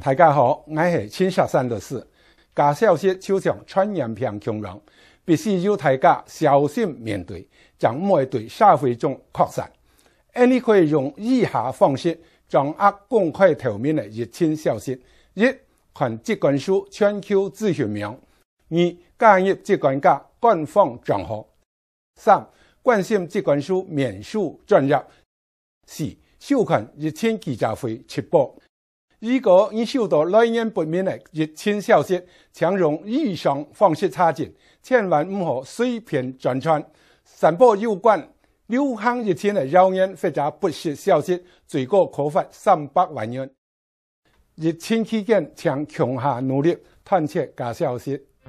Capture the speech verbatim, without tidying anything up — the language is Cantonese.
大家好，我是青石山律師。假消息就像傳染病恐龍，必須要大家小心面對，將唔會對社會中擴散。你可以用以下方式掌握公開透明的疫情消息：一、看疾管署全球資訊名；二、加入疾管家官方賬號；三、關心疾管署面書專頁；四、收看疫情記者會直播。如果你收到來源不明的疫情消息，請用以上方式查證，千萬唔好隨便轉傳。散播有關流行疫情的謠言或者不實消息，最高可罰三百萬元。疫情期間，請強下努力，探測假消息。